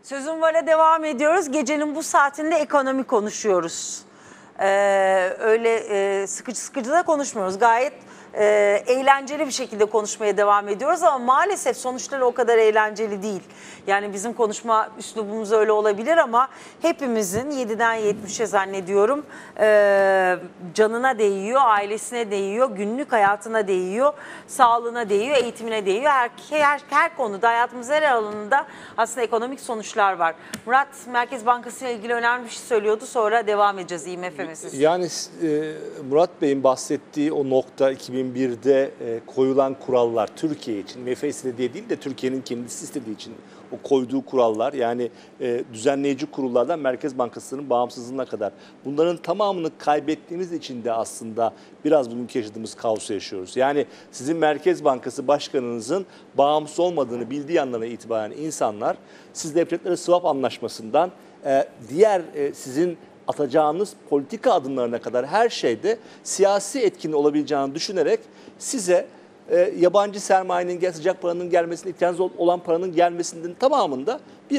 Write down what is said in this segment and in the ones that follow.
Sözüm Var'a devam ediyoruz. Gecenin bu saatinde ekonomi konuşuyoruz. Öyle sıkıcı da konuşmuyoruz. Gayet eğlenceli bir şekilde konuşmaya devam ediyoruz ama maalesef sonuçları o kadar eğlenceli değil. Yani bizim konuşma üslubumuz öyle olabilir ama hepimizin 7'den 70'e zannediyorum canına değiyor, ailesine değiyor, günlük hayatına değiyor, sağlığına değiyor, eğitimine değiyor. Her konuda, hayatımızın her alanında aslında ekonomik sonuçlar var. Murat, Merkez Bankası ile ilgili önemli bir şey söylüyordu. Sonra devam edeceğiz IMF meselesi. Yani Murat Bey'in bahsettiği o nokta 2001'de koyulan kurallar Türkiye için, IMF istediği değil de Türkiye'nin kendisi istediği için o koyduğu kurallar, yani düzenleyici kurullardan Merkez Bankası'nın bağımsızlığına kadar, bunların tamamını kaybettiğimiz için de aslında biraz bugünkü yaşadığımız kaosu yaşıyoruz. Yani sizin Merkez Bankası Başkanınızın bağımsız olmadığını bildiği andan itibaren insanlar siz devletlere swap anlaşmasından diğer sizin atacağınız politika adımlarına kadar her şeyde siyasi etkin olabileceğini düşünerek size yabancı sermayenin, sıcak paranın gelmesine, ihtiyacınız olan paranın gelmesinin tamamında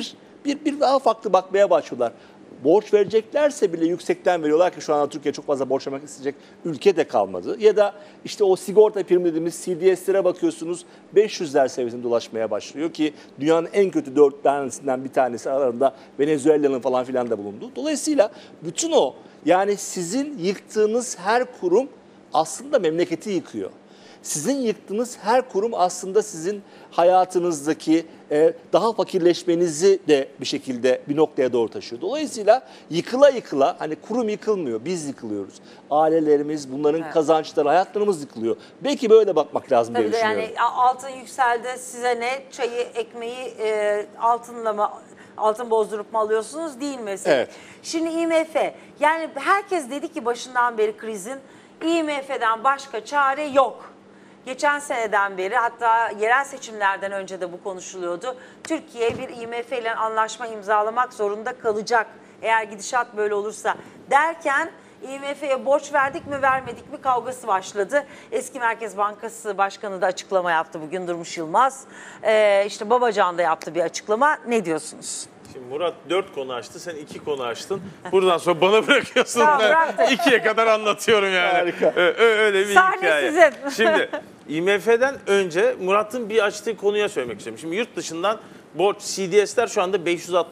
bir daha farklı bakmaya başlıyorlar. Borç vereceklerse bile yüksekten veriyorlar ki şu anda Türkiye çok fazla borç vermek isteyecek ülke de kalmadı. Ya da işte o sigorta primi dediğimiz CDS'lere bakıyorsunuz, 500'ler seviyesinde dolaşmaya başlıyor ki dünyanın en kötü 4 tanesinden bir tanesi, aralarında Venezuela'nın falan filan da bulundu. Dolayısıyla bütün o, yani sizin yıktığınız her kurum aslında memleketi yıkıyor. Sizin yıktığınız her kurum aslında sizin hayatınızdaki daha fakirleşmenizi de bir şekilde bir noktaya doğru taşıyor. Dolayısıyla yıkıla yıkıla, hani kurum yıkılmıyor, biz yıkılıyoruz. Ailelerimiz, bunların kazançları, hayatlarımız yıkılıyor. Belki böyle bakmak lazım diye düşünüyorum. Yani altın yükseldi, size ne? Çayı, ekmeği altınla mı, altın bozdurup mu alıyorsunuz, değil mi? Evet. Şimdi IMF, yani herkes dedi ki başından beri krizin IMF'den başka çare yok. Geçen seneden beri, hatta yerel seçimlerden önce de bu konuşuluyordu. Türkiye bir IMF ile anlaşma imzalamak zorunda kalacak eğer gidişat böyle olursa derken IMF'ye borç verdik mi vermedik mi kavgası başladı. Eski Merkez Bankası Başkanı da açıklama yaptı bugün, Durmuş Yılmaz. İşte Babacan da yaptı bir açıklama. Ne diyorsunuz? Şimdi Murat 4 konu açtı, sen 2 konu açtın. Buradan sonra bana bırakıyorsun. Tamam, Ben 2'ye kadar anlatıyorum yani. Harika. Öyle bir Sahne hikaye. sizin. Şimdi IMF'den önce Murat'ın bir açtığı konuya söylemek istiyorum. Şimdi yurt dışından borç, CDS'ler şu anda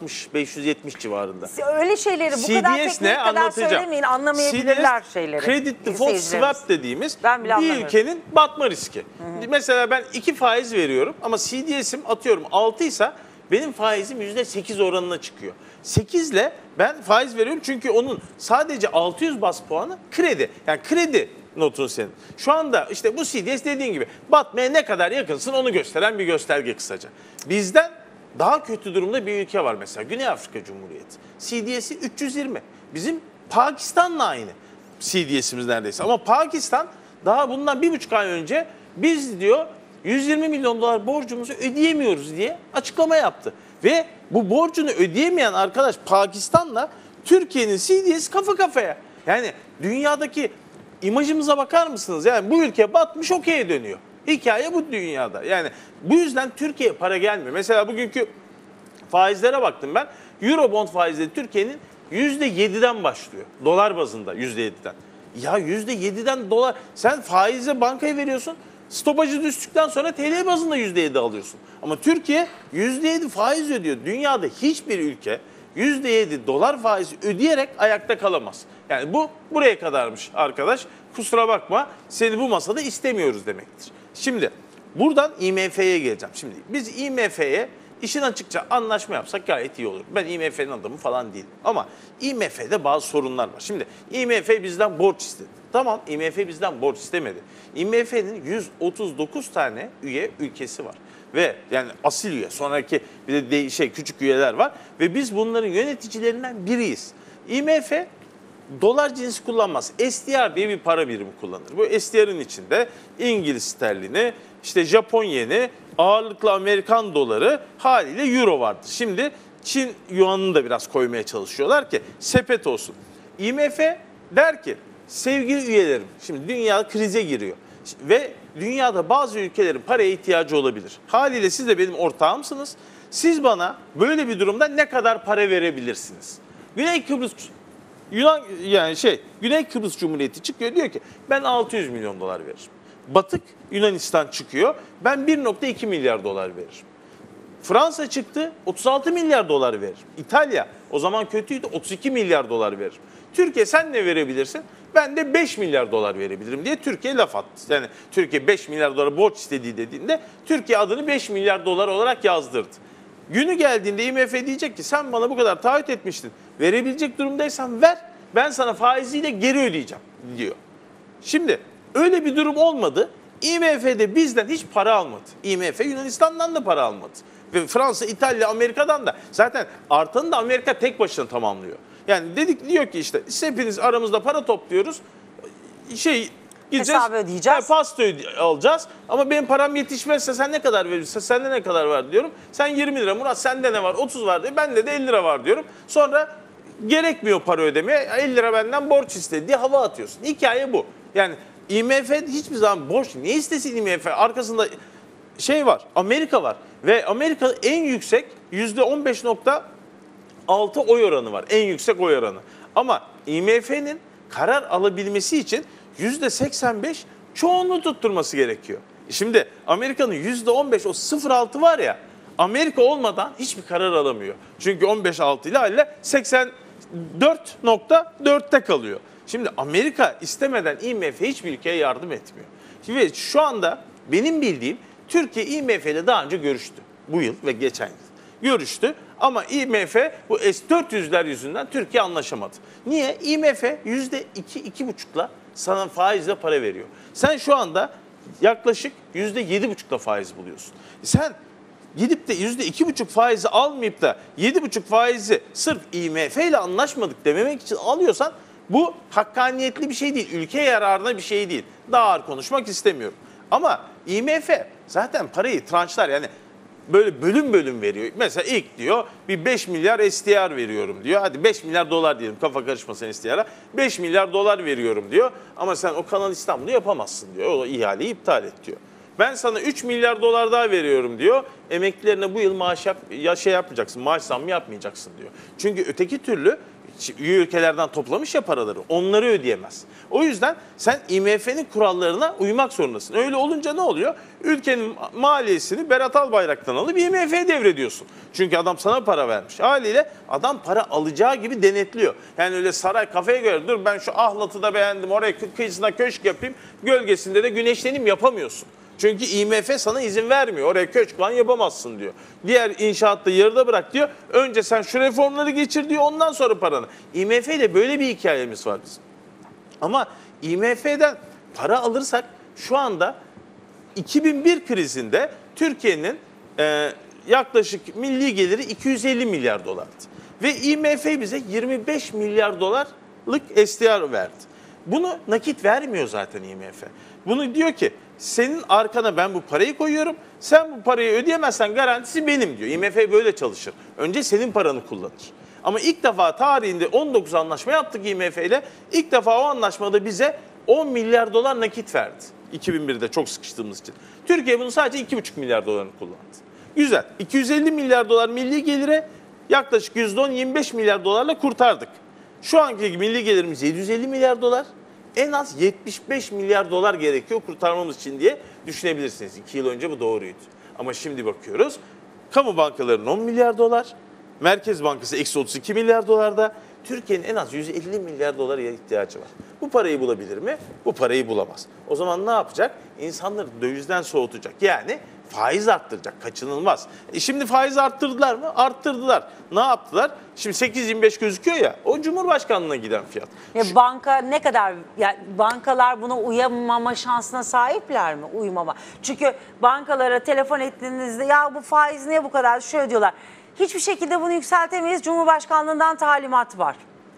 560-570 civarında. Öyle şeyleri bu kadar teknik ne? kadar Anlatacağım. söylemeyin, anlamayabilirler şeyleri. Credit default swap dediğimiz bir ülkenin batma riski. Mesela ben 2 faiz veriyorum ama CDS'im atıyorum 6 ise benim faizim %8 oranına çıkıyor. 8 ile ben faiz veriyorum çünkü onun sadece 600 bas puanı kredi. Yani kredi notun senin. Şu anda işte bu CDS dediğin gibi batmaya ne kadar yakınsın onu gösteren bir gösterge kısaca. Bizden daha kötü durumda bir ülke var mesela, Güney Afrika Cumhuriyeti. CDS'i 320. Bizim Pakistan'la aynı CDS'imiz neredeyse. Ama Pakistan daha bundan 1,5 ay önce biz diyor 120 milyon dolar borcumuzu ödeyemiyoruz diye açıklama yaptı. Ve bu borcunu ödeyemeyen arkadaş Pakistan'la Türkiye'nin CDS kafa kafaya. Yani dünyadaki imajımıza bakar mısınız? Yani bu ülke batmış, okey'e dönüyor. Hikaye bu dünyada. Yani bu yüzden Türkiye'ye para gelmiyor. Mesela bugünkü faizlere baktım ben. Eurobond faizleri Türkiye'nin %7'den başlıyor. Dolar bazında %7'den. Ya %7'den dolar. Sen faize bankaya veriyorsun. Stopajı düştükten sonra TL bazında %7 alıyorsun. Ama Türkiye %7 faiz ödüyor. Dünyada hiçbir ülke %7 dolar faizi ödeyerek ayakta kalamaz. Yani bu buraya kadarmış arkadaş. Kusura bakma, seni bu masada istemiyoruz demektir. Şimdi buradan IMF'ye geleceğim. Şimdi biz IMF'ye işin açıkça anlaşma yapsak gayet iyi olur. Ben IMF'nin adamı falan değilim. Ama IMF'de bazı sorunlar var. Şimdi IMF bizden borç istedi. Tamam, IMF bizden borç istemedi. IMF'nin 139 tane üye ülkesi var. Ve yani asil üye, sonraki bir de küçük üyeler var. Ve biz bunların yöneticilerinden biriyiz. IMF dolar cinsi kullanmaz. SDR diye bir para birimi kullanır. Bu SDR'ın içinde İngiliz sterlini, işte Japon yeni, ağırlıklı Amerikan doları, haliyle euro vardır. Şimdi Çin yuanını da biraz koymaya çalışıyorlar ki sepet olsun. IMF der ki sevgili üyelerim, şimdi dünya krize giriyor ve dünyada bazı ülkelerin paraya ihtiyacı olabilir. Haliyle siz de benim ortağımsınız. Siz bana böyle bir durumda ne kadar para verebilirsiniz? Güney Kıbrıs Güney Kıbrıs Cumhuriyeti çıkıyor, diyor ki ben 600 milyon dolar veririm. Batık Yunanistan çıkıyor, ben 1,2 milyar dolar veririm. Fransa çıktı, 36 milyar dolar verir. İtalya o zaman kötüydü, 32 milyar dolar verir. Türkiye sen ne verebilirsin? Ben de 5 milyar dolar verebilirim diye Türkiye laf attı. Yani Türkiye 5 milyar dolar borç istediği dediğinde Türkiye adını 5 milyar dolar olarak yazdırdı. Günü geldiğinde IMF diyecek ki sen bana bu kadar taahhüt etmiştin. Verebilecek durumdaysan ver, ben sana faiziyle geri ödeyeceğim diyor. Şimdi öyle bir durum olmadı. IMF'de bizden hiç para almadı. IMF Yunanistan'dan da para almadı. Ve Fransa, İtalya, Amerika'dan da. Zaten artanı da Amerika tek başına tamamlıyor. Yani diyor ki işte hepiniz aramızda para topluyoruz. Gideceğiz. Hesabı ödeyeceğiz. Pasta alacağız. Ama benim param yetişmezse sen ne kadar verirsen sende ne kadar var diyorum. Sen 20 lira, Murat sende ne var? 30 var diyor. Bende de 50 lira var diyorum. Sonra gerekmiyor para ödemeye. 50 lira benden borç istedi diye hava atıyorsun. Hikaye bu. Yani IMF hiçbir zaman borç niye istesin IMF? Arkasında var, Amerika var. Ve Amerika en yüksek %15,6 oy oranı var. En yüksek oy oranı. Ama IMF'nin karar alabilmesi için %85 çoğunluğu tutturması gerekiyor. Şimdi Amerika'nın %15 o 0,6 var ya, Amerika olmadan hiçbir karar alamıyor. Çünkü 15,6 ile 84,4'te kalıyor. Şimdi Amerika istemeden IMF hiçbir ülkeye yardım etmiyor. Şimdi şu anda benim bildiğim Türkiye IMF ile daha önce görüştü. Bu yıl ve geçen yıl. Görüştü ama IMF bu S-400'ler yüzünden Türkiye anlaşamadı. Niye? IMF %2-2,5'la sana faizle para veriyor. Sen şu anda yaklaşık %7,5'la faiz buluyorsun. Sen gidip de %2,5 faizi almayıp da 7,5 faizi sırf IMF ile anlaşmadık dememek için alıyorsan bu hakkaniyetli bir şey değil. Ülke yararına bir şey değil. Daha ağır konuşmak istemiyorum. Ama IMF zaten parayı tranşlar, yani böyle bölüm bölüm veriyor. Mesela ilk diyor bir 5 milyar SDR veriyorum diyor. Hadi 5 milyar dolar diyelim, kafa karışmasın SDR'a. 5 milyar dolar veriyorum diyor. Ama sen o Kanal İstanbul'u yapamazsın diyor. O ihaleyi iptal et diyor. Ben sana 3 milyar dolar daha veriyorum diyor. Emeklilerine bu yıl yapmayacaksın, maaş zammı yapmayacaksın diyor. Çünkü öteki türlü üye ülkelerden toplamış ya paraları, onları ödeyemez. O yüzden sen IMF'nin kurallarına uymak zorundasın. Öyle olunca ne oluyor? Ülkenin maliyesini Berat Albayrak'tan alıp IMF'ye devrediyorsun. Çünkü adam sana para vermiş. Haliyle adam para alacağı gibi denetliyor. Yani öyle saray kafaya göre dur ben şu ahlatı da beğendim, oraya kıyısına köşk yapayım, gölgesinde de güneşleneyim yapamıyorsun. Çünkü IMF sana izin vermiyor. Oraya köşk falan yapamazsın diyor. Diğer inşaatta yarıda bırak diyor. Önce sen şu reformları geçir diyor, ondan sonra paranı. IMF ile böyle bir hikayemiz var bizim. Ama IMF'den para alırsak şu anda 2001 krizinde Türkiye'nin yaklaşık milli geliri 250 milyar dolardı. Ve IMF bize 25 milyar dolarlık SDR verdi. Bunu nakit vermiyor zaten IMF. Bunu diyor ki senin arkana ben bu parayı koyuyorum. Sen bu parayı ödeyemezsen garantisi benim diyor. IMF böyle çalışır. Önce senin paranı kullanır. Ama ilk defa tarihinde 19 anlaşma yaptık IMF ile. İlk defa o anlaşmada bize 10 milyar dolar nakit verdi. 2001'de çok sıkıştığımız için. Türkiye bunu sadece 2,5 milyar dolarını kullandı. Güzel. 250 milyar dolar milli gelire yaklaşık %10-25 milyar dolarla kurtardık. Şu anki milli gelirimiz 750 milyar dolar. En az 75 milyar dolar gerekiyor kurtarmamız için diye düşünebilirsiniz. 2 yıl önce bu doğruydu. Ama şimdi bakıyoruz. Kamu bankalarının 10 milyar dolar. Merkez Bankası eksi 32 milyar dolarda. Türkiye'nin en az 150 milyar dolara ihtiyacı var. Bu parayı bulabilir mi? Bu parayı bulamaz. O zaman ne yapacak? İnsanları dövizden soğutacak. Yani faiz arttıracak, kaçınılmaz. Şimdi faiz arttırdılar mı? Arttırdılar. Ne yaptılar? Şimdi 8,25 gözüküyor ya, o Cumhurbaşkanlığına giden fiyat. Banka ne kadar, yani bankalar buna uyamama şansına sahipler mi? Uymama. Çünkü bankalara telefon ettiğinizde ya bu faiz niye bu kadar? Şöyle diyorlar. Hiçbir şekilde bunu yükseltemeyiz. Cumhurbaşkanlığından talimat var.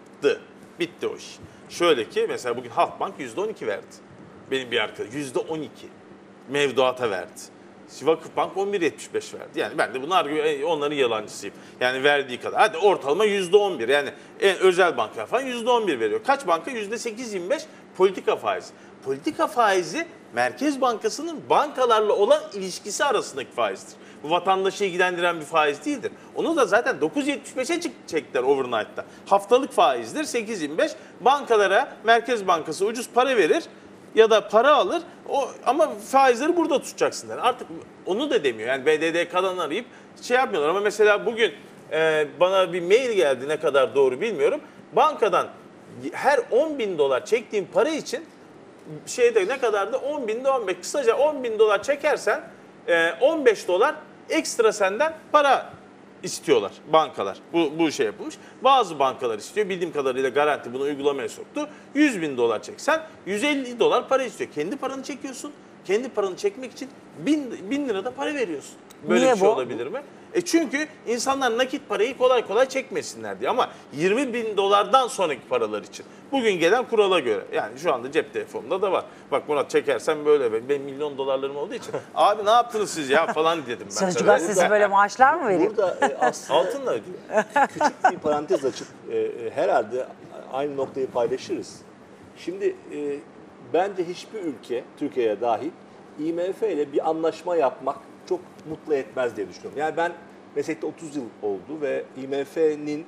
Bitti o iş. Şöyle ki mesela bugün Halkbank %12 verdi. Benim bir arkadaşım %12 mevduata verdi. Vakıfbank 11,75 verdi. Yani ben de onların yalancısıyım. Yani verdiği kadar. Hadi ortalama %11. Yani özel banka falan %11 veriyor. Kaç banka? %8,25 politika faizi. Politika faizi Merkez Bankası'nın bankalarla olan ilişkisi arasındaki faizdir. Bu vatandaşı ilgilendiren bir faiz değildir. Onu da zaten 9.75'e çektiler overnight'ta. Haftalık faizdir 8.25. Bankalara Merkez Bankası ucuz para verir ya da para alır. Ama faizleri burada tutacaksın der. Artık onu da demiyor. Yani BDDK'dan arayıp şey yapmıyorlar. Ama mesela bugün bana bir mail geldi, ne kadar doğru bilmiyorum. Bankadan her 10.000 dolar çektiğim para için ne kadardı? 10.000'de 15. Kısaca 10.000 dolar çekersen 15 dolar ekstra senden para istiyorlar bankalar. Bu şey yapılmış. Bazı bankalar istiyor. Bildiğim kadarıyla Garanti bunu uygulamaya soktu. 100.000 dolar çeksen 150 dolar para istiyor. Kendi paranı çekiyorsun. Kendi paranı çekmek için 1000 lira da para veriyorsun. Böyle Niye bir şey bu? olabilir mi? Çünkü insanlar nakit parayı kolay kolay çekmesinler diye. Ama 20.000 dolardan sonraki paralar için. Bugün gelen kurala göre. Yani şu anda cep telefonumda da var. Bak Murat, çekersen böyle. Benim milyon dolarlarım olduğu için. Abi ne yaptınız siz ya falan dedim ben. Sözcü gazetesi böyle maaşlar mı veriyor? Burada aslında Altınla ödüyor. küçük bir parantez açıp herhalde aynı noktayı paylaşırız. Şimdi bence hiçbir ülke, Türkiye'ye dahil, IMF ile bir anlaşma yapmak çok mutlu etmez diye düşünüyorum. Yani ben meslekte 30 yıl oldu ve IMF'nin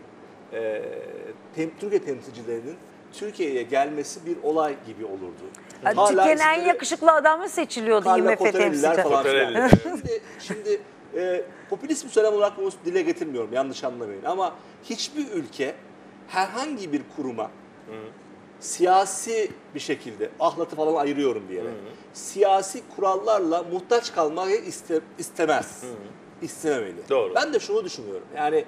Türkiye temsilcilerinin Türkiye'ye gelmesi bir olay gibi olurdu. Türkiye'nin en yakışıklı adamı seçiliyordu Carla IMF temsilci. falan Cottarelli. filan. Şimdi popülist bir söylem olarak bunu dile getirmiyorum, yanlış anlamayın. Ama hiçbir ülke herhangi bir kuruma siyasi bir şekilde, ahlatı falan ayırıyorum diyerek, siyasi kurallarla muhtaç kalmayı istemez. İstememeli. Doğru. Ben de şunu düşünüyorum. Yani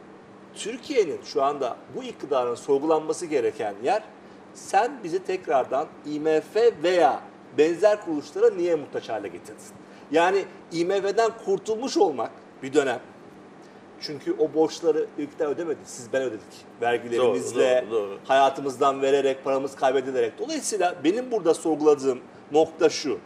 Türkiye'nin şu anda bu iktidarın sorgulanması gereken yer, sen bizi tekrardan IMF veya benzer kuruluşlara niye muhtaç hale getirdin? Yani IMF'den kurtulmuş olmak bir dönem. Çünkü o borçları ülkeden ödemedi. Ben ödedik. Vergilerimizle, Doğru. hayatımızdan vererek, paramız kaybedilerek. Dolayısıyla benim burada sorguladığım nokta şu.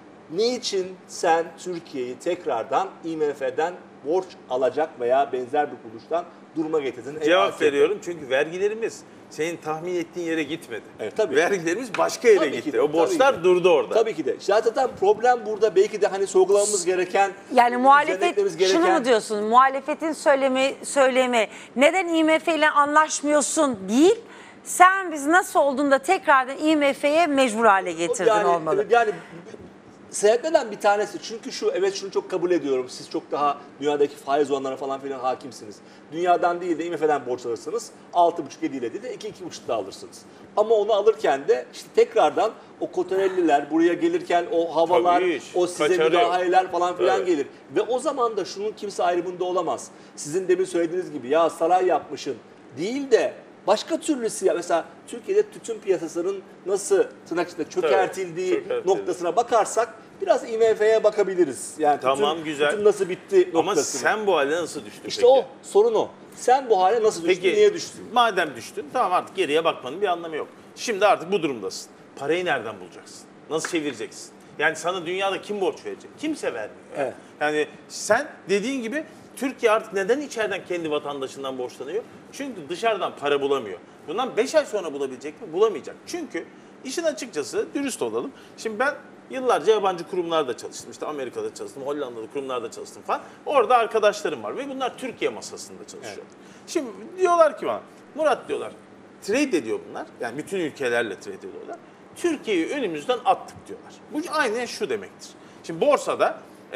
Niçin sen Türkiye'yi tekrardan IMF'den borç alacak veya benzer bir kuruluştan duruma getirdin? Cevap veriyorum çünkü vergilerimiz senin tahmin ettiğin yere gitmedi. Evet, tabii. Vergilerimiz başka yere Tabii ki gitti. de, O borçlar tabii ki. durdu orada. Tabii ki de. Zaten problem burada belki de hani sorgulamamız gereken, Yani muhalefet üzerine gitmemiz şunu gereken- mu diyorsun? Muhalefetin söylemi neden IMF ile anlaşmıyorsun değil. Sen biz nasıl olduğunda tekrardan IMF'ye mecbur hale getirdin olmalı. Yani sebeplerden bir tanesi, çünkü evet, şunu çok kabul ediyorum. Siz çok daha dünyadaki faiz oranlarına falan filan hakimsiniz. Dünyadan değil de IMF'den borç alırsınız. 6,5-7 ile değil de 2-2,5'da alırsınız. Ama onu alırken de işte tekrardan o Cottarelli'ler buraya gelirken o havalar, Tabii, o size kaçarıyor. müdahaleler falan filan Evet. gelir. Ve o zaman da şunun kimse ayrımında olamaz. Sizin demin söylediğiniz gibi ya saray yapmışın değil de başka türlü mesela Türkiye'de tütün piyasasının nasıl tırnak içinde çökertildiği noktasına bakarsak biraz IMF'ye bakabiliriz. Yani Tamam, güzel. tütün nasıl bitti Ama noktasına. sen bu hale nasıl düştün İşte peki? o sorun o. Sen bu hale nasıl düştün, Peki, niye düştün? madem düştün, tamam, artık geriye bakmanın bir anlamı yok. Şimdi artık bu durumdasın. Parayı nereden bulacaksın? Nasıl çevireceksin? Yani sana dünyada kim borç verecek? Kimse vermiyor. Evet. Yani sen dediğin gibi Türkiye artık neden içeriden kendi vatandaşından borçlanıyor? Çünkü dışarıdan para bulamıyor. Bundan 5 ay sonra bulabilecek mi? Bulamayacak. Çünkü işin açıkçası dürüst olalım. Şimdi ben yıllarca yabancı kurumlarda çalıştım. İşte Amerika'da çalıştım, Hollanda'da kurumlarda çalıştım falan. Orada arkadaşlarım var ve bunlar Türkiye masasında çalışıyor. Evet. Şimdi diyorlar ki bana, Murat diyorlar, trade ediyor bunlar. Yani bütün ülkelerle trade ediyorlar. Türkiye'yi önümüzden attık diyorlar. Bu aynen şu demektir. Şimdi borsada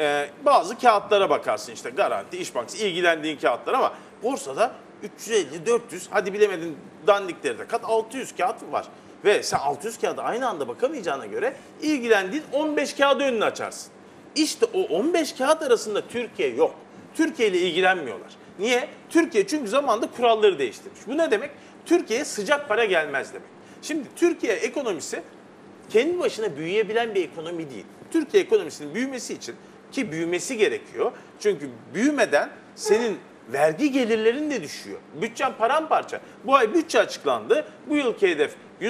bazı kağıtlara bakarsın, işte Garanti, İş Bankası, ilgilendiğin kağıtlar, ama borsada 350, 400, hadi bilemedin dandikleri de kat, 600 kağıt var. Ve sen 600 kağıda aynı anda bakamayacağına göre ilgilendiğin 15 kağıdı önüne açarsın. İşte o 15 kağıt arasında Türkiye yok. Türkiye ile ilgilenmiyorlar. Niye? Türkiye çünkü zamanında kuralları değiştirmiş. Bu ne demek? Türkiye'ye sıcak para gelmez demek. Şimdi Türkiye ekonomisi kendi başına büyüyebilen bir ekonomi değil. Türkiye ekonomisinin büyümesi için, ki büyümesi gerekiyor. Çünkü büyümeden senin vergi gelirlerin de düşüyor. Bütçen paramparça. Bu ay bütçe açıklandı. Bu yılki hedef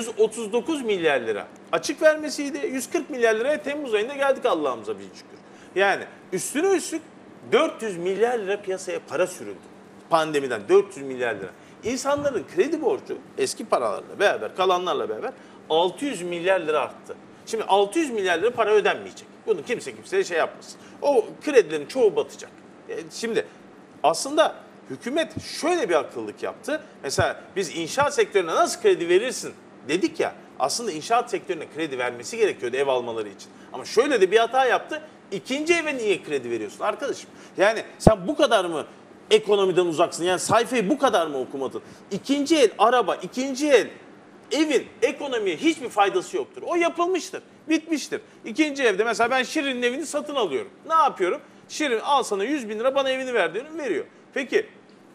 139 milyar lira açık vermesiydi. 140 milyar liraya Temmuz ayında geldik Allah'ımıza bin şükür. Yani üstüne üstlük 400 milyar lira piyasaya para sürüldü. Pandemiden 400 milyar lira. İnsanların kredi borcu eski paralarla beraber, kalanlarla beraber 600 milyar lira arttı. Şimdi 600 milyar lira para ödenmeyecek. Bunu kimseye şey yapmasın. O kredilerin çoğu batacak. Şimdi aslında hükümet şöyle bir akıllık yaptı. Mesela biz inşaat sektörüne nasıl kredi verirsin dedik ya. Aslında inşaat sektörüne kredi vermesi gerekiyordu ev almaları için. Ama şöyle de bir hata yaptı. İkinci eve niye kredi veriyorsun arkadaşım? Yani sen bu kadar mı ekonomiden uzaksın? Yani sayfayı bu kadar mı okumadın? İkinci el araba, ikinci el evin ekonomiye hiçbir faydası yoktur. O yapılmıştır, bitmiştir. İkinci evde mesela ben Şirin'in evini satın alıyorum. Ne yapıyorum? Şirin al sana 100 bin lira bana evini ver diyorum, veriyor. Peki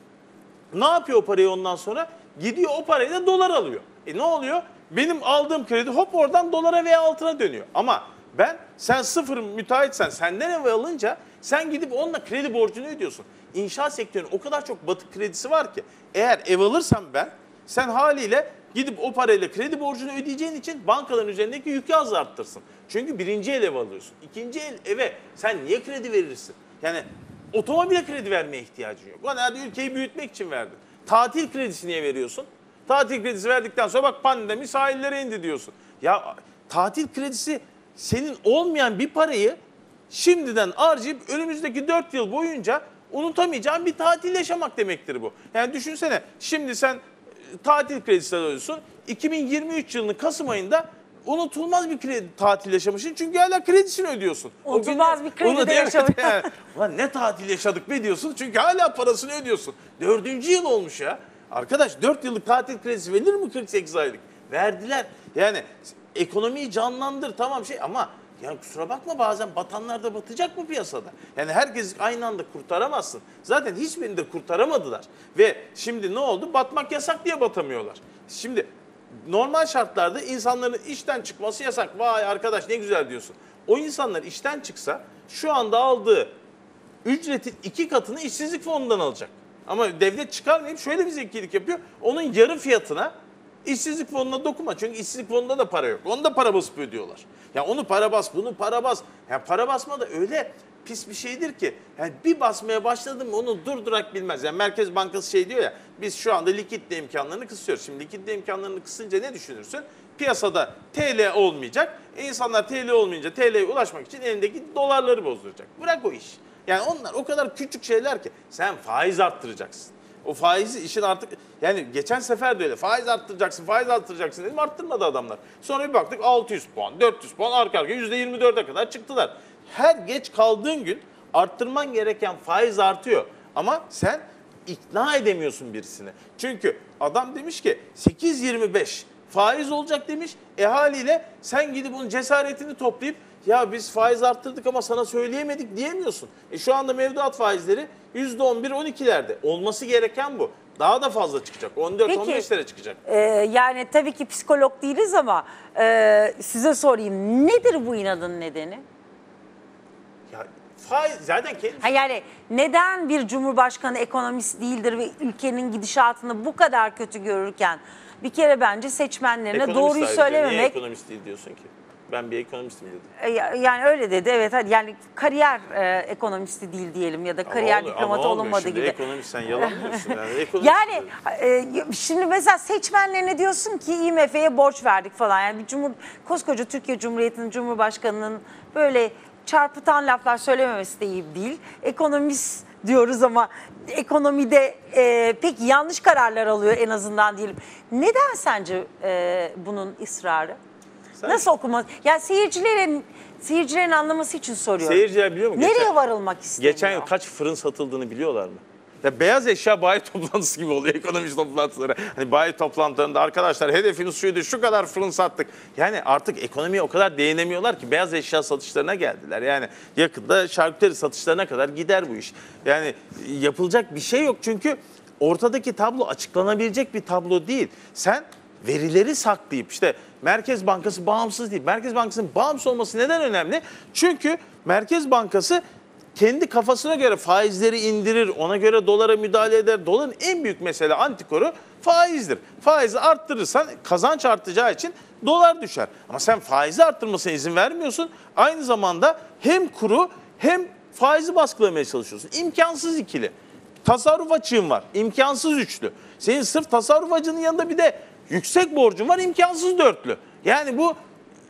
ne yapıyor o parayı ondan sonra? Gidiyor o parayı da dolar alıyor. Ne oluyor? Benim aldığım kredi hop oradan dolara veya altına dönüyor. Ama sen sıfır müteahhitsen senden ev alınca sen gidip onunla kredi borcunu ödüyorsun. İnşaat sektörünün o kadar çok batık kredisi var ki eğer ev alırsam sen haliyle gidip o parayla kredi borcunu ödeyeceğin için bankaların üzerindeki yükü azaltırsın. Çünkü birinci el ev alıyorsun. İkinci el eve sen niye kredi verirsin? Yani otomobile kredi vermeye ihtiyacın yok. Hadi ülkeyi büyütmek için verdin. Tatil kredisi niye veriyorsun? Tatil kredisi verdikten sonra bak pandemi sahillere indi diyorsun. Ya tatil kredisi senin olmayan bir parayı şimdiden harcayıp önümüzdeki 4 yıl boyunca unutamayacağın bir tatil yaşamak demektir bu. Yani düşünsene şimdi sen tatil kredisi alıyorsun. 2023 yılının Kasım ayında unutulmaz bir tatil yaşamışsın. Çünkü hala kredisini ödüyorsun. Unutulmaz bir kredi de yaşamış. Ulan ne tatil yaşadık be diyorsun. Çünkü hala parasını ödüyorsun. 4. yıl olmuş ya. Arkadaş 4 yıllık tatil kredisi verilir mi 48 aylık? Verdiler. Yani ekonomiyi canlandır tamam ama yani kusura bakma bazen batanlar da batacak mı piyasada? Yani herkes aynı anda kurtaramazsın. Zaten hiçbirini de kurtaramadılar. Ve şimdi ne oldu? Batmak yasak diye batamıyorlar. Şimdi normal şartlarda insanların işten çıkması yasak. Vay arkadaş ne güzel diyorsun. O insanlar işten çıksa şu anda aldığı ücretin 2 katını işsizlik fonundan alacak. Ama devlet çıkarmayıp şöyle bir zekilik yapıyor. Onun yarı fiyatına işsizlik fonuna dokunma. Çünkü işsizlik fonunda da para yok. Onu da para basıp ödüyorlar. Ya onu para bas, bunu para bas. Ya para basma da öyle pis bir şeydir ki. Yani bir basmaya başladın mı onu durdurak bilmez. Yani Merkez Bankası şey diyor ya biz şu anda likitte imkanlarını kısıyoruz. Şimdi likitte imkanlarını kısınca ne düşünürsün? Piyasada TL olmayacak. İnsanlar TL olmayınca TL'ye ulaşmak için elindeki dolarları bozduracak. Bırak o iş. Yani onlar o kadar küçük şeyler ki sen faiz arttıracaksın. O faizi işin artık yani geçen sefer de öyle faiz arttıracaksın dedim arttırmadı adamlar. Sonra bir baktık 600 puan 400 puan arka arkaya %24'e kadar çıktılar. Her geç kaldığın gün arttırman gereken faiz artıyor ama sen ikna edemiyorsun birisini. Çünkü adam demiş ki 8.25 faiz olacak demiş. Haliyle sen gidip onun cesaretini toplayıp ya biz faiz arttırdık ama sana söyleyemedik diyemiyorsun. Şu anda mevduat faizleri %11-12'lerde. Olması gereken bu. Daha da fazla çıkacak. 14-15'lere çıkacak. Yani tabii ki psikolog değiliz ama size sorayım. Nedir bu inadın nedeni? Ya faiz zaten kendisi. Yani neden bir cumhurbaşkanı ekonomist değildir ve ülkenin gidişatını bu kadar kötü görürken bir kere bence seçmenlerine Ekonomist doğruyu ayrıca. söylememek. Niye ekonomist değil diyorsun ki? Ben bir ekonomistim dedim. Yani öyle dedi evet hadi yani kariyer ekonomisti değil diyelim ya da kariyer diplomatı olunmadı gibi. Ekonomist sen yalanlıyorsun yani. Yani şimdi mesela seçmenlerine diyorsun ki IMF'ye borç verdik falan. Yani bir koskoca Türkiye Cumhuriyeti'nin Cumhurbaşkanı'nın böyle çarpıtan laflar söylememesi de iyi değil. Ekonomist diyoruz ama ekonomide pek yanlış kararlar alıyor en azından diyelim. Neden sence bunun ısrarı? Nasıl okumak? Ya seyircilerin anlaması için soruyorum. Seyirciler biliyor mu? Nereye varılmak isteniyor? Geçen yıl kaç fırın satıldığını biliyorlar mı? Ya beyaz eşya bayi toplantısı gibi oluyor ekonomist toplantıları. Hani bayi toplantılarında arkadaşlar hedefimiz şuydu şu kadar fırın sattık. Yani artık ekonomiye o kadar değinemiyorlar ki beyaz eşya satışlarına geldiler. Yani yakında şarküteri satışlarına kadar gider bu iş. Yani yapılacak bir şey yok çünkü ortadaki tablo açıklanabilecek bir tablo değil. Sen verileri saklayıp işte Merkez Bankası bağımsız değil. Merkez Bankası'nın bağımsız olması neden önemli? Çünkü Merkez Bankası kendi kafasına göre faizleri indirir, ona göre dolara müdahale eder. Doların en büyük mesele antikoru faizdir. Faizi arttırırsan kazanç artacağı için dolar düşer. Ama sen faizi arttırmasına izin vermiyorsun. Aynı zamanda hem kuru hem faizi baskılamaya çalışıyorsun. İmkansız ikili. Tasarruf açığın var. İmkansız üçlü. Senin sırf tasarruf açığının yanında bir de yüksek borcun var. İmkansız dörtlü. Yani bu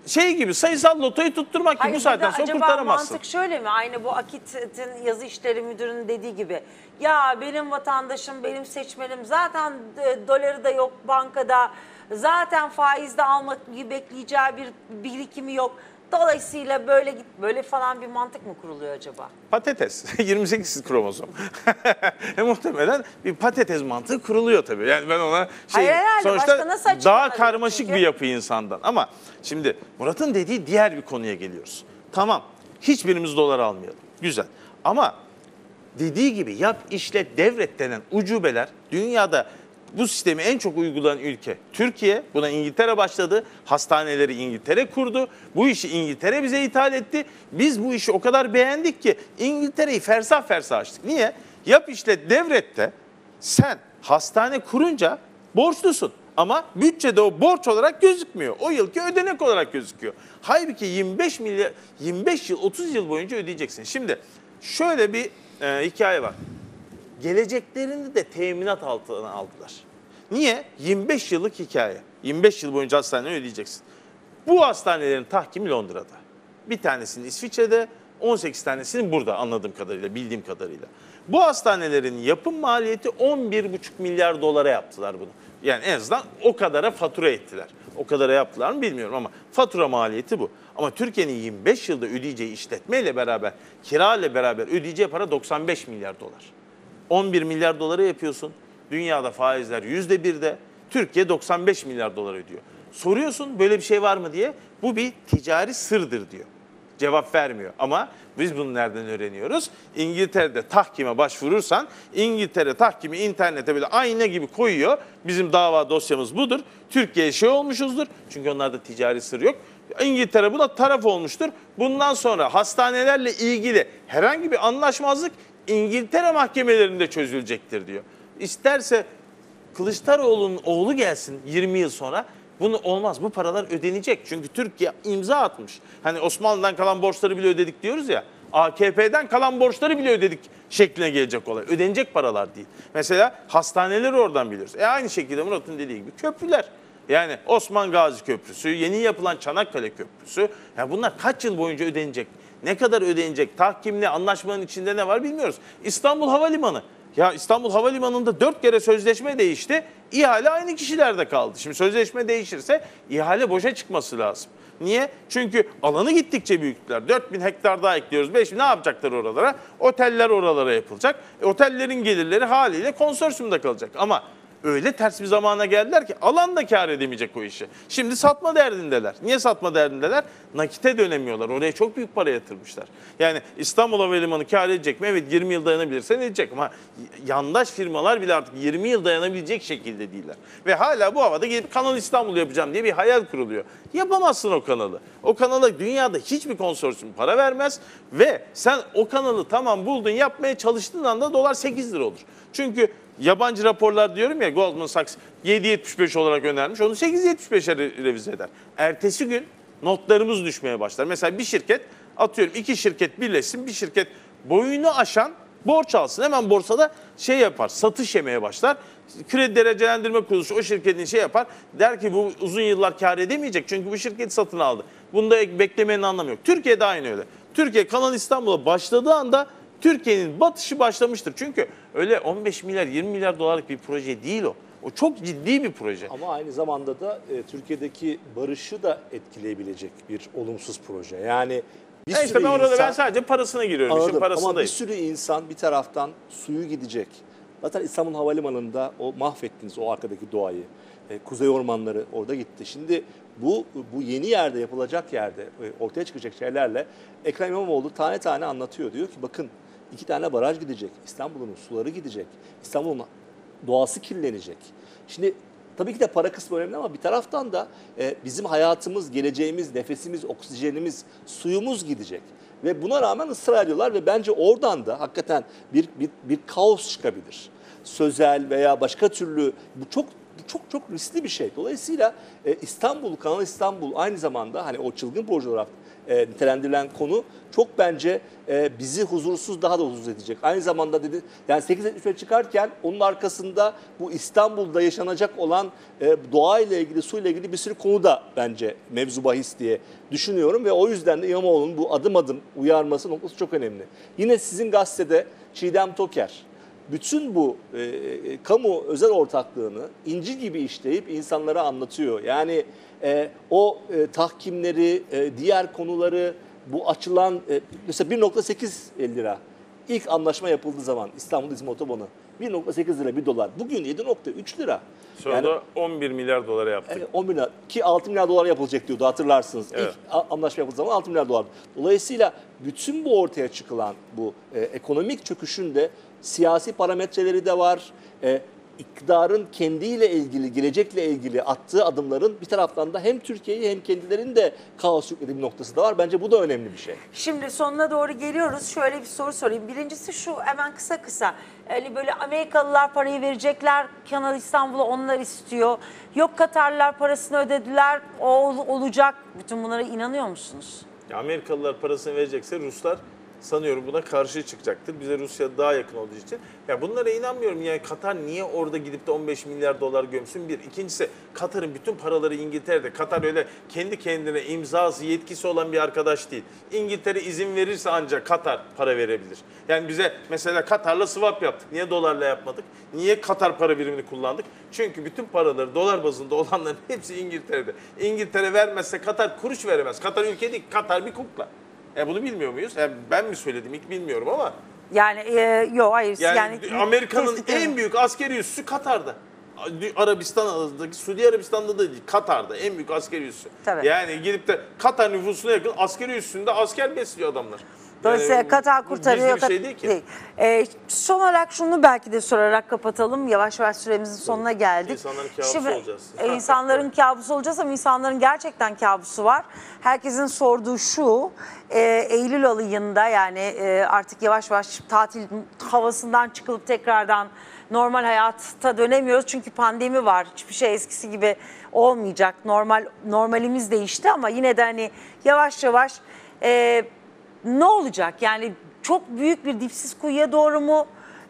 şey gibi sayısal lotoyu tutturmak gibi bu saatten sonra acaba kurtaramazsın. mantık şöyle mi? Aynı bu Akit'in yazı işleri müdürünün dediği gibi. Ya benim vatandaşım, benim seçmenim zaten doları da yok bankada. Zaten faizde almak gibi bekleyeceği bir birikimi yok. Dolayısıyla böyle git böyle falan bir mantık mı kuruluyor acaba? Patates. 28 kromozom. Muhtemelen bir patates mantığı kuruluyor tabii. Yani ben ona Hayır, herhalde. Başka sonuçta nasıl daha açıklanabilir karmaşık çünkü? bir yapı insandan. Ama şimdi Murat'ın dediği diğer bir konuya geliyoruz. Tamam. Hiçbirimiz dolar almayalım. Güzel. Ama dediği gibi yap, işlet, devret denen ucubeler dünyada bu sistemi en çok uygulayan ülke Türkiye. Buna İngiltere başladı. Hastaneleri İngiltere kurdu. Bu işi İngiltere bize ithal etti. Biz bu işi o kadar beğendik ki İngiltere'yi fersah fersah açtık. Niye? Yap, işlet, devrette sen hastane kurunca borçlusun. Ama bütçede o borç olarak gözükmüyor. O yılki ödenek olarak gözüküyor. Halbuki 25 yıl, 30 yıl boyunca ödeyeceksin. Şimdi şöyle bir hikaye var. Geleceklerini de teminat altına aldılar. Niye? 25 yıllık hikaye. 25 yıl boyunca hastaneye ödeyeceksin. Bu hastanelerin tahkimi Londra'da. Bir tanesinin İsviçre'de, 18 tanesinin burada anladığım kadarıyla, bildiğim kadarıyla. Bu hastanelerin yapım maliyeti 11,5 milyar dolara yaptılar bunu. Yani en azından o kadara fatura ettiler. O kadara yaptılar mı bilmiyorum ama fatura maliyeti bu. Ama Türkiye'nin 25 yılda ödeyeceği işletmeyle beraber, kira ile beraber ödeyeceği para 95 milyar dolar. 11 milyar dolara yapıyorsun. Dünyada faizler %1'de. Türkiye 95 milyar dolar ödüyor. Soruyorsun böyle bir şey var mı diye. Bu bir ticari sırdır diyor. Cevap vermiyor. Ama biz bunu nereden öğreniyoruz? İngiltere'de tahkime başvurursan İngiltere tahkimi internete böyle ayna gibi koyuyor. Bizim dava dosyamız budur. Türkiye'ye şey olmuşuzdur. Çünkü onlarda ticari sır yok. İngiltere buna taraf olmuştur. Bundan sonra hastanelerle ilgili herhangi bir anlaşmazlık İngiltere mahkemelerinde çözülecektir diyor. İsterse Kılıçdaroğlu'nun oğlu gelsin 20 yıl sonra, bunu olmaz. Bu paralar ödenecek. Çünkü Türkiye imza atmış. Hani Osmanlı'dan kalan borçları bile ödedik diyoruz ya. AKP'den kalan borçları bile ödedik şekline gelecek olay. Ödenecek paralar değil. Mesela hastaneleri oradan biliyoruz. Aynı şekilde Murat'ın dediği gibi köprüler. Yani Osman Gazi Köprüsü, yeni yapılan Çanakkale Köprüsü. Yani bunlar kaç yıl boyunca ödenecek? Ne kadar ödenecek? Tahkimli anlaşmanın içinde ne var bilmiyoruz. İstanbul Havalimanı. Ya İstanbul Havalimanı'nda 4 kere sözleşme değişti. İhale aynı kişilerde kaldı. Şimdi sözleşme değişirse ihale boşa çıkması lazım. Niye? Çünkü alanı gittikçe büyüttüler. 4.000 hektar daha ekliyoruz. 5.000 ne yapacaklar oralara? Oteller oralara yapılacak. Otellerin gelirleri haliyle konsorsiyumda kalacak. Ama öyle ters bir zamana geldiler ki alan da kâr edemeyecek o işi. Şimdi satma derdindeler. Niye satma derdindeler? Nakite dönemiyorlar. Oraya çok büyük para yatırmışlar. Yani İstanbul Havalimanı kâr edecek mi? Evet, 20 yıl dayanabilirse edecek ama yandaş firmalar bile artık 20 yıl dayanabilecek şekilde değiller. Ve hala bu havada gelip Kanal İstanbul yapacağım diye bir hayal kuruluyor. Yapamazsın o kanalı. O kanala dünyada hiçbir konsorsiyum para vermez ve sen o kanalı tamam buldun, yapmaya çalıştığın anda dolar 8 lira olur. Çünkü yabancı raporlar diyorum ya, Goldman Sachs 7.75 olarak önermiş. Onu 8.75'e revize eder. Ertesi gün notlarımız düşmeye başlar. Mesela bir şirket, atıyorum 2 şirket birleşsin, bir şirket boyunu aşan borç alsın. Hemen borsada şey yapar, satış yemeye başlar. Kredi derecelendirme kuruluşu o şirketin şey yapar. Der ki bu uzun yıllar kâr edemeyecek çünkü bu şirketi satın aldı. Bunda beklemenin anlamı yok. Türkiye'de aynı öyle. Türkiye Kanal İstanbul'a başladığı anda Türkiye'nin batışı başlamıştır. Çünkü öyle 15 milyar 20 milyar dolarlık bir proje değil o. O çok ciddi bir proje. Ama aynı zamanda da Türkiye'deki barışı da etkileyebilecek bir olumsuz proje. Yani bir sürü işte ben orada insan, ben sadece parasına giriyorum. anladım, İşin parasındayım. ama bir sürü insan bir taraftan suyu gidecek. Zaten İstanbul Havalimanı'nda o mahvettiniz o arkadaki doğayı. Kuzey ormanları orada gitti. Şimdi bu yeni yerde yapılacak yerde ortaya çıkacak şeylerle Ekrem İmamoğlu tane tane anlatıyor. Diyor ki bakın 2 tane baraj gidecek. İstanbul'un suları gidecek. İstanbul'un doğası kirlenecek. Şimdi tabii ki de para kısmı önemli ama bir taraftan da bizim hayatımız, geleceğimiz, nefesimiz, oksijenimiz, suyumuz gidecek. Ve buna rağmen ısrar ediyorlar ve bence oradan da hakikaten bir kaos çıkabilir. Sözel veya başka türlü bu çok riskli bir şey. Dolayısıyla İstanbul, Kanal İstanbul aynı zamanda hani o çılgın proje olarak nitelendirilen konu çok bence bizi huzursuz, daha da huzursuz edecek. Aynı zamanda dedi yani 8.75 çıkarken onun arkasında bu İstanbul'da yaşanacak olan doğayla ilgili, suyla ilgili bir sürü konu da bence mevzu bahis diye düşünüyorum ve o yüzden de İmamoğlu'nun bu adım adım uyarması noktası çok önemli. Yine sizin gazetede Çiğdem Toker bütün bu kamu özel ortaklığını inci gibi işleyip insanlara anlatıyor. Yani o tahkimleri, diğer konuları, bu açılan mesela 1.8 lira ilk anlaşma yapıldığı zaman İstanbul-İzmir otobanı 1.8 lira $1. Bugün 7.3 lira. Sonra Yani, da 11 milyar dolara yaptık. 10 milyar ki 6 milyar dolar yapılacak diyordu hatırlarsınız. Evet. İlk anlaşma yapıldığı zaman 6 milyar dolar. Dolayısıyla bütün bu ortaya çıkılan bu ekonomik çöküşün de siyasi parametreleri de var. İktidarın kendiyle ilgili, gelecekle ilgili attığı adımların bir taraftan da hem Türkiye'yi hem kendilerinin de kaos yüklediği bir noktası da var. Bence bu da önemli bir şey. Şimdi sonuna doğru geliyoruz. Şöyle bir soru sorayım. Birincisi şu, hemen kısa. Yani böyle Amerikalılar parayı verecekler, Kanal İstanbul'a onlar istiyor. Yok Katarlılar parasını ödediler, o olacak. Bütün bunlara inanıyor musunuz? Ya Amerikalılar parasını verecekse Ruslar sanıyorum buna karşı çıkacaktır. Bize Rusya daha yakın olduğu için. Ya bunlara inanmıyorum. Yani Katar niye orada gidip de 15 milyar dolar gömsün? Bir. İkincisi Katar'ın bütün paraları İngiltere'de. Katar öyle kendi kendine imzası, yetkisi olan bir arkadaş değil. İngiltere izin verirse ancak Katar para verebilir. Yani bize mesela Katar'la swap yaptık. Niye dolarla yapmadık? Niye Katar para birimini kullandık? Çünkü bütün paraları dolar bazında olanların hepsi İngiltere'de. İngiltere vermezse Katar kuruş veremez. Katar ülke değil, Katar bir kukla. Bunu bilmiyor muyuz? Ben mi söyledim ilk bilmiyorum ama. Yani yok hayır. Yani Amerika'nın en büyük askeri üssü Katar'da. Arabistan'daki, Suudi Arabistan'da da değil, Katar'da en büyük askeri üssü. Tabii. Yani gidip de Katar nüfusuna yakın askeri üssünde asker besliyor adamlar. Dolayısıyla Yani Katar bu kurtarıyor. gizli bir şey değil ki. Son olarak şunu belki de sorarak kapatalım. Yavaş yavaş süremizin sonuna geldik. İnsanların kabusu olacağız. İnsanların kabusu olacağız ama insanların gerçekten kabusu var. Herkesin sorduğu şu, Eylül ayında yani artık yavaş yavaş tatil havasından çıkılıp tekrardan normal hayata dönemiyoruz. Çünkü pandemi var. Hiçbir şey eskisi gibi olmayacak. Normalimiz değişti ama yine de hani yavaş yavaş ne olacak? Yani çok büyük bir dipsiz kuyuya doğru mu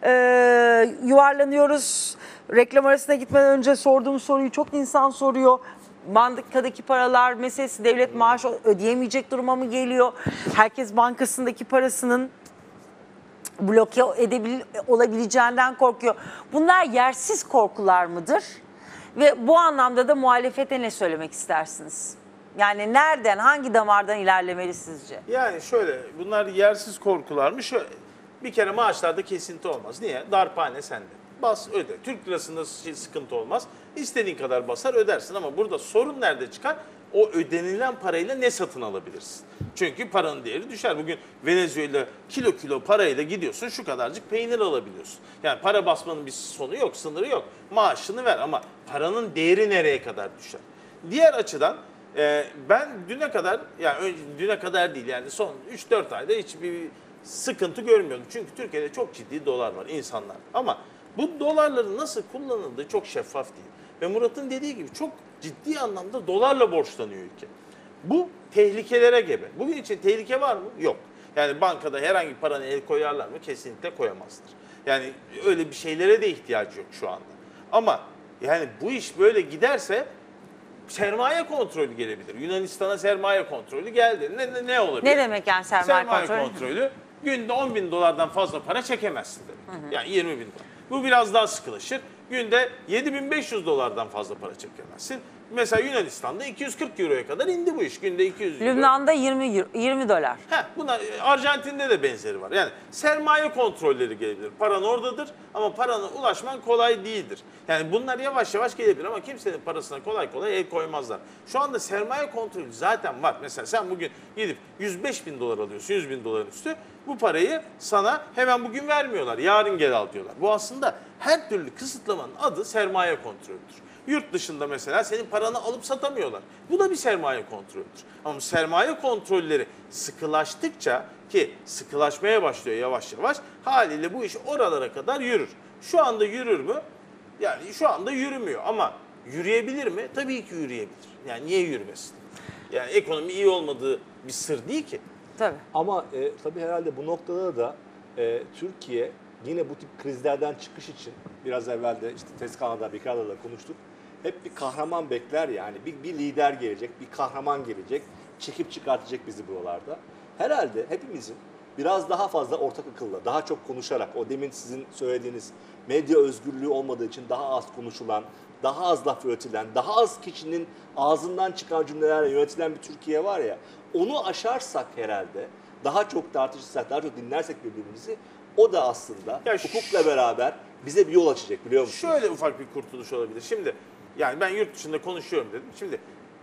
yuvarlanıyoruz? Reklam arasına gitmeden önce sorduğum soruyu çok insan soruyor. Bankadaki paralar meselesi, devlet maaş ödeyemeyecek duruma mı geliyor? Herkes bankasındaki parasının bloke olabileceğinden korkuyor. Bunlar yersiz korkular mıdır? Ve bu anlamda da muhalefete ne söylemek istersiniz? Yani nereden, hangi damardan ilerlemeli sizce? Yani şöyle, bunlar yersiz korkular mı? Şöyle, bir kere maaşlarda kesinti olmaz. Niye? Darphane sende. Bas öde. Türk lirasında sıkıntı olmaz. İstediğin kadar basar ödersin ama burada sorun nerede çıkar? O ödenilen parayla ne satın alabilirsin? Çünkü paranın değeri düşer. Bugün Venezuela kilo parayla gidiyorsun şu kadarcık peynir alabiliyorsun. Yani para basmanın bir sonu yok, sınırı yok. Maaşını ver ama paranın değeri nereye kadar düşer? Diğer açıdan ben düne kadar değil yani son 3-4 ayda hiçbir sıkıntı görmüyordum. Çünkü Türkiye'de çok ciddi dolar var insanlar. Ama bu dolarların nasıl kullanıldığı çok şeffaf değil. Ve Murat'ın dediği gibi çok ciddi anlamda dolarla borçlanıyor ülke. Bu tehlikelere gebe. Bugün için tehlike var mı? Yok. Yani bankada herhangi bir paranı el koyarlar mı? Kesinlikle koyamazlar. Yani öyle bir şeylere de ihtiyacı yok şu anda. Ama yani bu iş böyle giderse sermaye kontrolü gelebilir. Yunanistan'a sermaye kontrolü geldi. Ne olabilir? Ne demek yani sermaye kontrolü? Günde 10 bin dolardan fazla para çekemezsin demek. Yani 20 bin dolar. Bu biraz daha sıkılaşır. Günde 7.500 dolardan fazla para çekemezsin. Mesela Yunanistan'da 240 euroya kadar indi bu iş. Günde 200 euro. Lübnan'da 20 dolar. Buna Arjantin'de de benzeri var. Yani sermaye kontrolleri gelebilir. Paran oradadır ama parana ulaşman kolay değildir. Yani bunlar yavaş yavaş gelebilir ama kimsenin parasına kolay kolay el koymazlar. Şu anda sermaye kontrolü zaten var. Mesela sen bugün gidip 105 bin dolar alıyorsun, 100 bin doların üstü. Bu parayı sana hemen bugün vermiyorlar. Yarın gel al diyorlar. Bu aslında her türlü kısıtlamanın adı sermaye kontrolüdür. Yurt dışında mesela senin paranı alıp satamıyorlar. Bu da bir sermaye kontrolüdür. Ama sermaye kontrolleri sıkılaştıkça ki sıkılaşmaya başlıyor yavaş yavaş haliyle bu iş oralara kadar yürür. Şu anda yürür mü? Yani şu anda yürümüyor ama yürüyebilir mi? Tabii ki yürüyebilir. Yani niye yürümesin? Yani ekonomi iyi olmadığı bir sır değil ki. Tabii. Ama tabii herhalde bu noktada da Türkiye yine bu tip krizlerden çıkış için biraz evvel de işte Tezkan'da, Bikar'da da konuştuk. Hep bir kahraman bekler yani. Bir lider gelecek, bir kahraman gelecek, çekip çıkartacak bizi buralarda. Herhalde hepimizin biraz daha fazla ortak akılla, daha çok konuşarak, o demin sizin söylediğiniz medya özgürlüğü olmadığı için daha az konuşulan, daha az laf üretilen, daha az kişinin ağzından çıkan cümlelerle yönetilen bir Türkiye var ya, onu aşarsak herhalde, daha çok tartışırsak, daha çok dinlersek birbirimizi, o da aslında Ya hukukla beraber bize bir yol açacak, biliyor musunuz? Şöyle ufak bir kurtuluş olabilir. Şimdi yani ben yurt dışında konuşuyorum dedim. Şimdi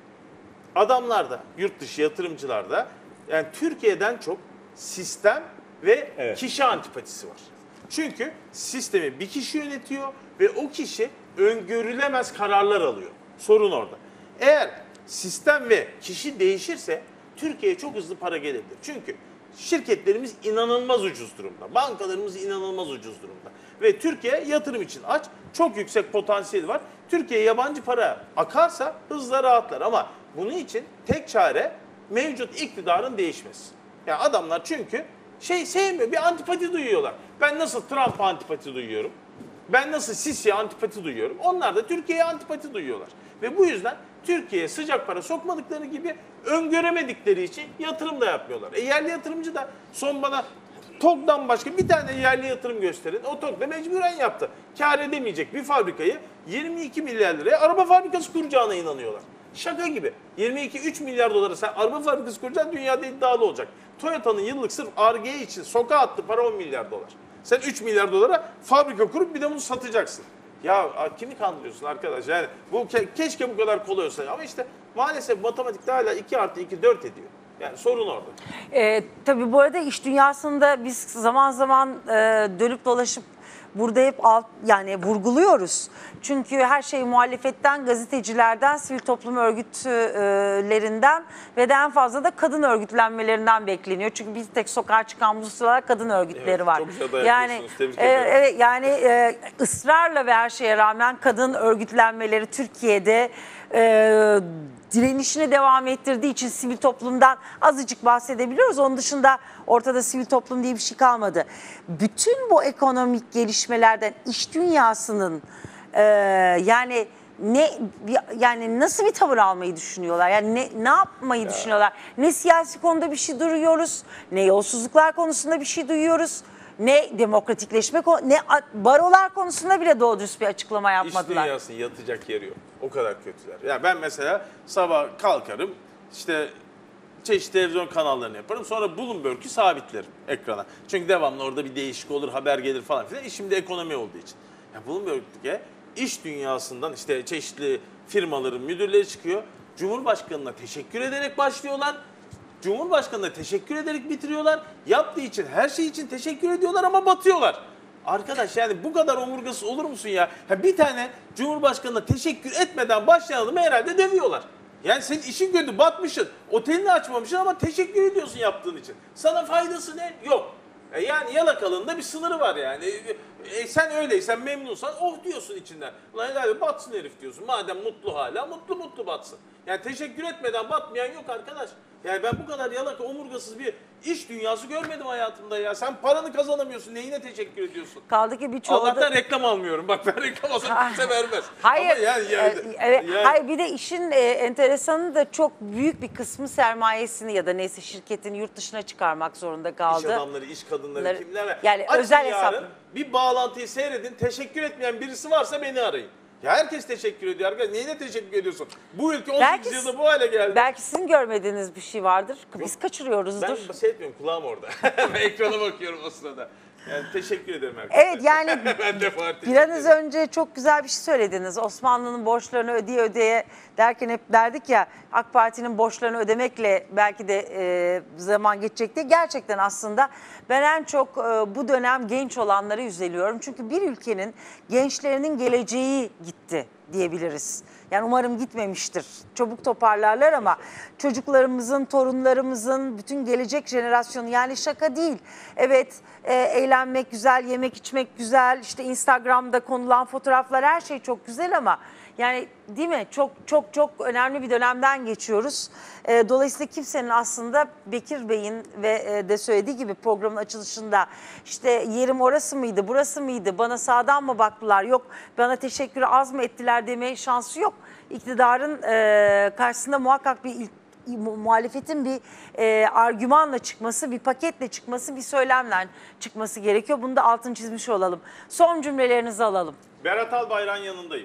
adamlar da, yurt dışı yatırımcılar da yani Türkiye'den çok sistem ve Evet. kişi antipatisi var. Çünkü sistemi bir kişi yönetiyor ve o kişi öngörülemez kararlar alıyor. Sorun orada. Eğer sistem ve kişi değişirse Türkiye'ye çok hızlı para gelebilir. Çünkü şirketlerimiz inanılmaz ucuz durumda. Bankalarımız inanılmaz ucuz durumda. Ve Türkiye yatırım için aç. Çok yüksek potansiyeli var. Türkiye'ye yabancı para akarsa hızla rahatlar. Ama bunun için tek çare mevcut iktidarın değişmesi. Yani adamlar çünkü sevmiyor, bir antipati duyuyorlar. Ben nasıl Trump'a antipati duyuyorum, ben nasıl Sisi'ye antipati duyuyorum, onlar da Türkiye'ye antipati duyuyorlar. Ve bu yüzden Türkiye'ye sıcak para sokmadıkları gibi öngöremedikleri için yatırım da yapmıyorlar. Yerli yatırımcı da son bana TOG'dan başka bir tane yerli yatırım gösterin. O TOG da mecburen yaptı. Kâr edemeyecek bir fabrikayı 22 milyar liraya araba fabrikası kuracağına inanıyorlar. Şaka gibi. 22-3 milyar dolara sen araba fabrikası kuracaksın, dünyada iddialı olacak. Toyota'nın yıllık sırf Ar-Ge için sokağa attığı para 10 milyar dolar. Sen 3 milyar dolara fabrika kurup bir de bunu satacaksın. Ya kimi kandırıyorsun arkadaş? Yani bu keşke bu kadar kolay olsa. Ama işte maalesef matematikte hala 2 artı 2 4 ediyor. Yani sorun orada. Tabii bu arada iş dünyasında biz zaman zaman dönüp dolaşıp burada hep yani vurguluyoruz. Çünkü her şey muhalefetten, gazetecilerden, sivil toplum örgütlerinden ve de en fazla da kadın örgütlenmelerinden bekleniyor. Çünkü bir tek sokağa çıkan bu sıralar kadın örgütleri Evet, var. çok güzel dayak Yani yiyorsunuz, tebrik ederim. evet, yani ısrarla ve her şeye rağmen kadın örgütlenmeleri Türkiye'de direnişine devam ettirdiği için sivil toplumdan azıcık bahsedebiliyoruz. Onun dışında ortada sivil toplum diye bir şey kalmadı. Bütün bu ekonomik gelişmelerden iş dünyasının yani nasıl bir tavır almayı düşünüyorlar? Yani ne yapmayı düşünüyorlar? Ne siyasi konuda bir şey duyuyoruz, ne yolsuzluklar konusunda bir şey duyuyoruz, ne demokratikleşme, ne barolar konusunda bile doğru dürüst bir açıklama yapmadılar. İş dünyasının yatacak yeri yok. O kadar kötüler. Yani ben mesela sabah kalkarım, işte çeşitli televizyon kanallarını yaparım. Sonra Bloomberg'ü sabitlerim ekrana. Çünkü devamlı orada bir değişik olur, haber gelir falan filan. İşim de ekonomi olduğu için. Yani Bloomberg'e iş dünyasından işte çeşitli firmaların müdürleri çıkıyor. Cumhurbaşkanına teşekkür ederek başlıyorlar. Cumhurbaşkanına teşekkür ederek bitiriyorlar. Yaptığı için, her şey için teşekkür ediyorlar ama batıyorlar. Arkadaş yani bu kadar omurgasız olur musun ya? Bir tane Cumhurbaşkanına teşekkür etmeden başlayan adamı herhalde dövüyorlar. Yani senin işin kötü, batmışsın, otelini açmamışsın ama teşekkür ediyorsun yaptığın için. Sana faydası ne? Yok. Yani yalakalığında bir sınırı var yani. Sen öyleysen, memnunsan oh diyorsun içinden. Ulan herhalde batsın herif diyorsun. Madem mutlu hala, mutlu batsın. Yani teşekkür etmeden batmayan yok arkadaş. Yani ben bu kadar yalaka, omurgasız bir iş dünyası görmedim hayatımda ya. Sen paranı kazanamıyorsun, neyine teşekkür ediyorsun? Kaldı ki birçoğu Allah'tan reklam almıyorum. Bak ben reklam alsam kimse vermez. Hayır, Ama yani, hayır bir de işin enteresanı da çok büyük bir kısmı sermayesini ya da neyse şirketini yurt dışına çıkarmak zorunda kaldı. İş adamları, iş kadınları kimler var? Yani Açın özel yarın, hesap. bir bağlantıyı seyredin. Teşekkür etmeyen birisi varsa beni arayın. Ya herkes teşekkür ediyor arkadaşlar. Neyine teşekkür ediyorsun? Bu ülke 18 yılda bu hale geldi. Belki sizin görmediğiniz bir şey vardır. Biz kaçırıyoruzdur. Ben seyretmiyorum, kulağım orada. Ben ekrana bakıyorum o sırada. Yani teşekkür ederim arkadaşlar. Evet yani Ben de biraz önce çok güzel bir şey söylediniz. Osmanlı'nın borçlarını ödeye derken hep derdik ya AK Parti'nin borçlarını ödemekle belki de zaman geçecek diye. Gerçekten aslında ben en çok bu dönem genç olanlara üzülüyorum. Çünkü bir ülkenin gençlerinin geleceği gitti. diyebiliriz. Yani umarım gitmemiştir. Çabuk toparlarlar ama çocuklarımızın, torunlarımızın, bütün gelecek jenerasyonu, yani şaka değil. Evet, eğlenmek güzel, yemek içmek güzel, işte Instagram'da konulan fotoğraflar, her şey çok güzel ama yani değil mi? Çok çok çok önemli bir dönemden geçiyoruz. Dolayısıyla kimsenin aslında Bekir Bey'in ve de söylediği gibi programın açılışında işte yerim orası mıydı, burası mıydı, bana sağdan mı baktılar, yok bana teşekkür az mı ettiler demeye şansı yok. İktidarın karşısında muhakkak bir muhalefetin bir argümanla çıkması, bir paketle çıkması, bir söylemle çıkması gerekiyor. Bunu da altını çizmiş olalım. Son cümlelerinizi alalım. Berat Albayrak'ın yanındayım.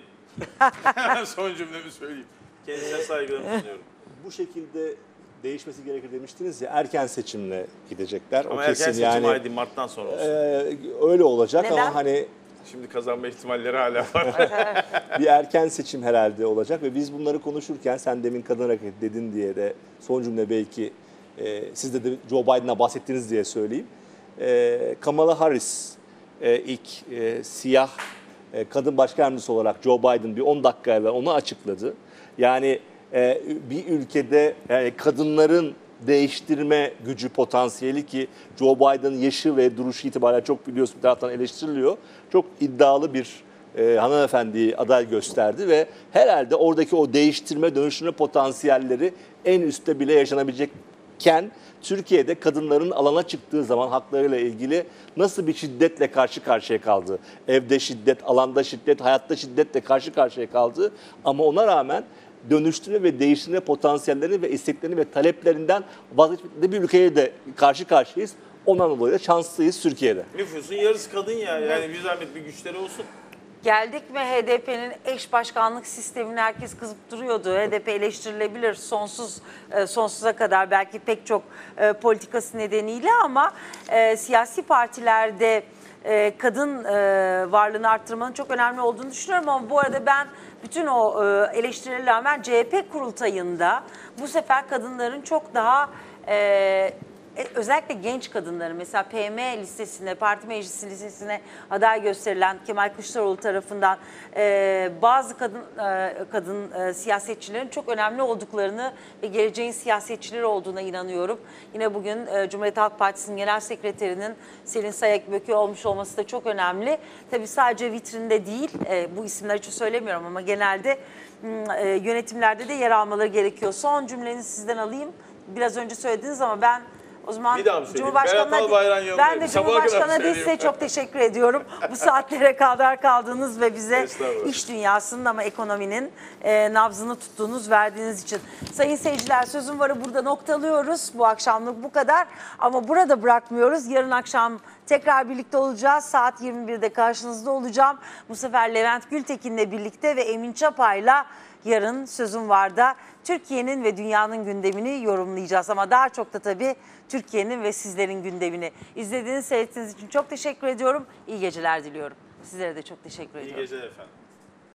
Son cümlemi söyleyeyim. Kendisine saygılarımı sunuyorum. Bu şekilde değişmesi gerekir demiştiniz ya, erken seçimle gidecekler. Ama o erken kesin seçim yani, haydi Mart'tan sonra olsun. öyle olacak. Neden? Ama hani Şimdi kazanma ihtimalleri hala var. bir erken seçim herhalde olacak ve biz bunları konuşurken, sen demin kadın hareketi dedin diye de son cümle belki siz de Joe Biden'a bahsettiniz diye söyleyeyim. Kamala Harris ilk siyah kadın başkan yardımcısı olarak Joe Biden bir 10 dakika evvel onu açıkladı. Yani bir ülkede kadınların değiştirme gücü, potansiyeli, ki Joe Biden'ın yaşı ve duruşu itibariyle çok biliyorsun bir taraftan eleştiriliyor. Çok iddialı bir hanımefendiyi aday gösterdi ve herhalde oradaki o değiştirme, dönüştürme potansiyelleri en üstte bile yaşanabilecekken Türkiye'de kadınların alana çıktığı zaman haklarıyla ilgili nasıl bir şiddetle karşı karşıya kaldığı, evde şiddet, alanda şiddet, hayatta şiddetle karşı karşıya kaldığı, ama ona rağmen dönüştürme ve değiştirme potansiyelleri ve isteklerini ve taleplerinden vazgeçmekte bir ülkeye de karşı karşıyayız. Ondan dolayı da şanslıyız Türkiye'de. Nüfusun yarısı kadın ya. Yani bir zahmet bir güçleri olsun. Geldik mi HDP'nin eş başkanlık sistemini herkes kızıp duruyordu. HDP eleştirilebilir sonsuza kadar belki pek çok politikası nedeniyle ama siyasi partilerde kadın varlığını arttırmanın çok önemli olduğunu düşünüyorum. Ama bu arada ben bütün o eleştirilere rağmen CHP kurultayında bu sefer kadınların çok daha özellikle genç kadınların, mesela PM listesine, parti meclisi listesine aday gösterilen Kemal Kılıçdaroğlu tarafından bazı kadın siyasetçilerin çok önemli olduklarını ve geleceğin siyasetçileri olduğuna inanıyorum. Yine bugün Cumhuriyet Halk Partisi'nin genel sekreterinin Selin Sayık-Böke olmuş olması da çok önemli. Tabii sadece vitrinde değil, bu isimler için söylemiyorum ama genelde yönetimlerde de yer almaları gerekiyor. Son cümlenizi sizden alayım. Biraz önce söylediniz ama ben o zaman ben de Cumhurbaşkanı'na değil, size çok teşekkür ediyorum. Bu saatlere kadar kaldığınız ve bize iş dünyasının ama ekonominin nabzını tuttuğunuz, verdiğiniz için. Sayın seyirciler, Sözüm Var'ı burada noktalıyoruz. Bu akşamlık bu kadar ama burada bırakmıyoruz. Yarın akşam tekrar birlikte olacağız. Saat 21'de karşınızda olacağım. Bu sefer Levent Gültekin'le birlikte ve Emin Çapa'yla yarın Sözüm Var'da Türkiye'nin ve dünyanın gündemini yorumlayacağız. Ama daha çok da tabii Türkiye'nin ve sizlerin gündemini. İzlediğiniz, seyrettiğiniz için çok teşekkür ediyorum. İyi geceler diliyorum. Sizlere de çok teşekkür ediyorum. İyi geceler efendim.